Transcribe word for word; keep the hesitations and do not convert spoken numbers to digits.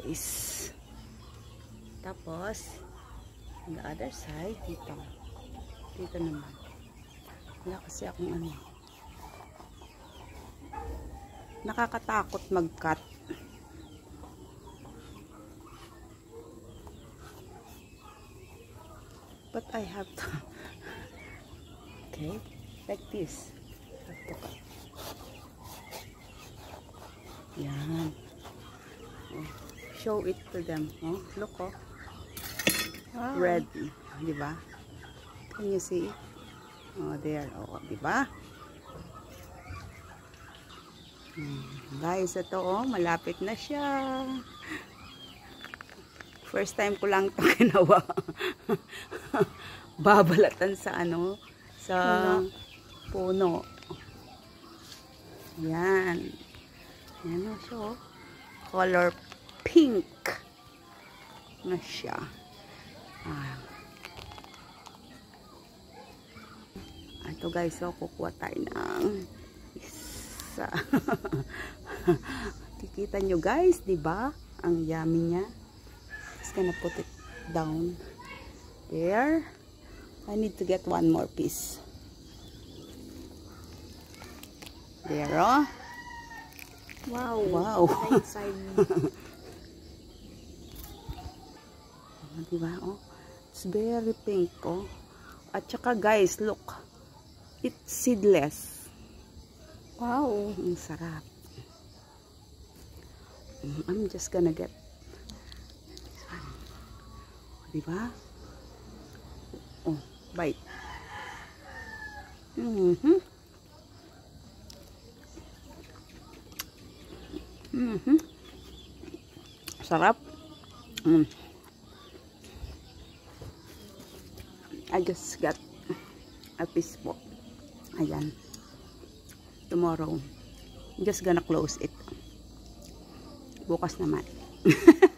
guys. Tapos, on the other side, dito. Dito naman. Wala kasi akong ano. Nakakatakot mag-cut. But I have to. Okay, like this. I have to cut. Yan. Oh, show it to them. Oh, look oh. Wow. Red, di ba? Can you see? Oh, there. Oh, di ba? Hmm. Guys, ito oh, malapit na siya. First time ko lang ito ginawa. Babalatan sa ano, sa puno. Yan. Yan o siya oh. Color pink na siya. Ah. Ito guys, so kukuha tayo ng isa. Kikita nyo guys, di ba? Ang yummy niya. Just gonna put it down there. I need to get one more piece. There, oh. Wow. Wow. Inside. Oh, diba, oh? It's very pink, oh. At saka guys, look. It's seedless. Wow. Ang sarap. I'm just gonna get this one. Diba? Oh, bite. Mm-hmm. Mm-hmm. Sarap. Mm. I just got a piece po. Ayan. Tomorrow, I'm just gonna close it. Bukas naman.